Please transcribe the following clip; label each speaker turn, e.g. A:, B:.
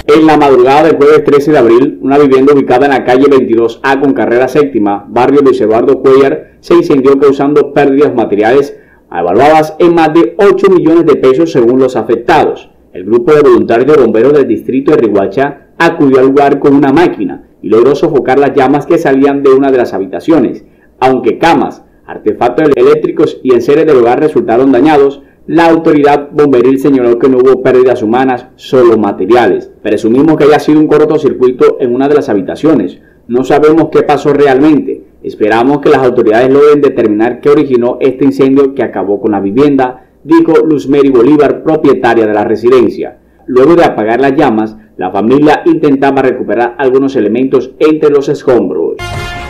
A: En la madrugada del jueves 13 de abril, una vivienda ubicada en la calle 22A con carrera séptima, barrio Luis Eduardo Cuellar, se incendió causando pérdidas materiales evaluadas en más de 8 millones de pesos según los afectados. El grupo de voluntarios de bomberos del distrito de Riohacha acudió al lugar con una máquina y logró sofocar las llamas que salían de una de las habitaciones. Aunque camas, artefactos eléctricos y enseres del hogar resultaron dañados, la autoridad bomberil señaló que no hubo pérdidas humanas, solo materiales. Presumimos que haya sido un cortocircuito en una de las habitaciones. No sabemos qué pasó realmente. Esperamos que las autoridades logren determinar qué originó este incendio que acabó con la vivienda, dijo Luzmeri Bolívar, propietaria de la residencia. Luego de apagar las llamas, la familia intentaba recuperar algunos elementos entre los escombros.